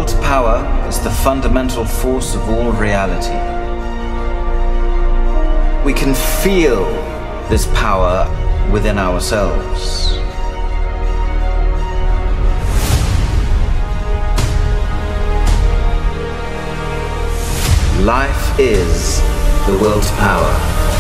will to power is the fundamental force of all reality. We can feel this power within ourselves. Life is the will to power.